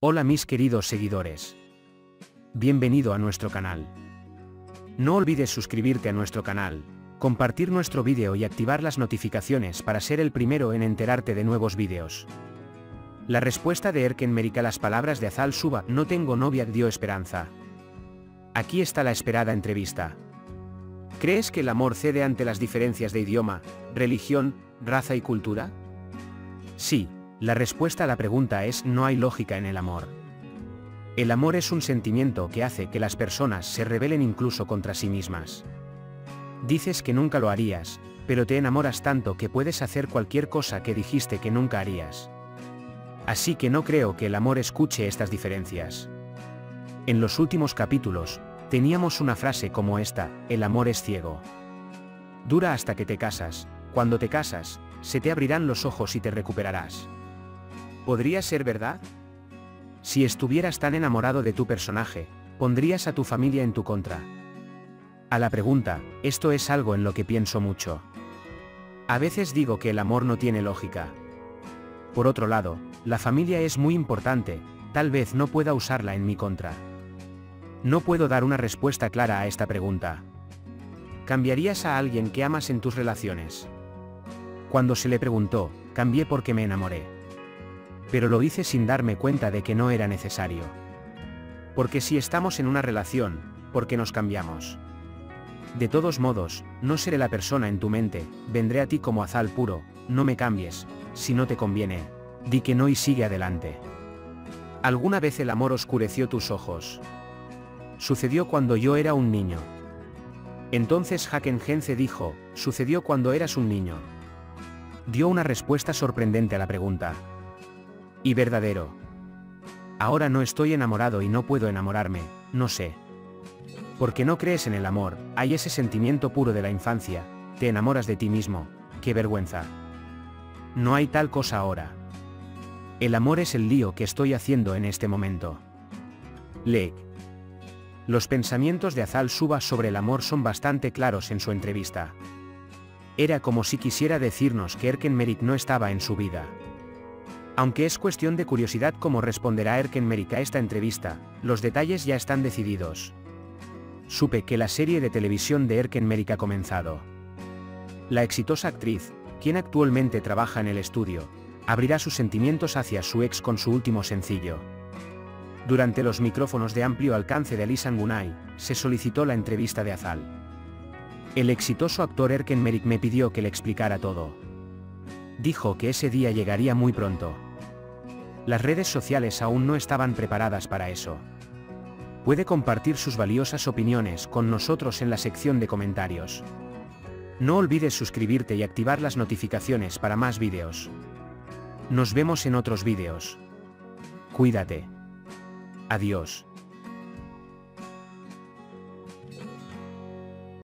Hola mis queridos seguidores. Bienvenido a nuestro canal. No olvides suscribirte a nuestro canal, compartir nuestro vídeo y activar las notificaciones para ser el primero en enterarte de nuevos vídeos. La respuesta de Erkenmerik a las palabras de Azal Suba, no tengo novia, dio esperanza. Aquí está la esperada entrevista. ¿Crees que el amor cede ante las diferencias de idioma, religión, raza y cultura? Sí, la respuesta a la pregunta es: no hay lógica en el amor. El amor es un sentimiento que hace que las personas se rebelen incluso contra sí mismas. Dices que nunca lo harías, pero te enamoras tanto que puedes hacer cualquier cosa que dijiste que nunca harías. Así que no creo que el amor escuche estas diferencias. En los últimos capítulos, teníamos una frase como esta: el amor es ciego. Dura hasta que te casas, cuando te casas, se te abrirán los ojos y te recuperarás. ¿Podría ser verdad? Si estuvieras tan enamorado de tu personaje, ¿pondrías a tu familia en tu contra? A la pregunta, esto es algo en lo que pienso mucho. A veces digo que el amor no tiene lógica. Por otro lado, la familia es muy importante, tal vez no pueda usarla en mi contra. No puedo dar una respuesta clara a esta pregunta. ¿Cambiarías a alguien que amas en tus relaciones? Cuando se le preguntó, cambié porque me enamoré. Pero lo hice sin darme cuenta de que no era necesario. Porque si estamos en una relación, ¿por qué nos cambiamos? De todos modos, no seré la persona en tu mente, vendré a ti como Azal puro, no me cambies, si no te conviene, di que no y sigue adelante. ¿Alguna vez el amor oscureció tus ojos? Sucedió cuando yo era un niño. Entonces Haken Genze dijo, sucedió cuando eras un niño. Dio una respuesta sorprendente a la pregunta. Y verdadero. Ahora no estoy enamorado y no puedo enamorarme, no sé. Porque no crees en el amor, hay ese sentimiento puro de la infancia, te enamoras de ti mismo, qué vergüenza. No hay tal cosa ahora. El amor es el lío que estoy haciendo en este momento. Lee. Los pensamientos de Azal Suba sobre el amor son bastante claros en su entrevista. Era como si quisiera decirnos que Erkenmerik no estaba en su vida. Aunque es cuestión de curiosidad cómo responderá Erkenmerik a esta entrevista, los detalles ya están decididos. Supe que la serie de televisión de Erkenmerik ha comenzado. La exitosa actriz, quien actualmente trabaja en el estudio, abrirá sus sentimientos hacia su ex con su último sencillo. Durante los micrófonos de amplio alcance de Lee Sang-gunai, se solicitó la entrevista de Azal. El exitoso actor Erkenmerik me pidió que le explicara todo. Dijo que ese día llegaría muy pronto. Las redes sociales aún no estaban preparadas para eso. Puede compartir sus valiosas opiniones con nosotros en la sección de comentarios. No olvides suscribirte y activar las notificaciones para más vídeos. Nos vemos en otros vídeos. Cuídate. Adiós.